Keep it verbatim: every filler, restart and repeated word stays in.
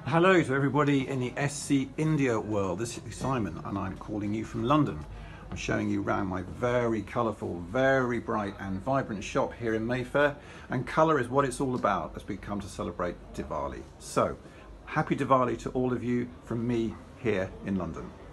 Hello to everybody in the S C India world. This is Simon and I'm calling you from London. I'm showing you around my very colourful, very bright and vibrant shop here in Mayfair, and colour is what it's all about as we come to celebrate Diwali. So, happy Diwali to all of you from me here in London.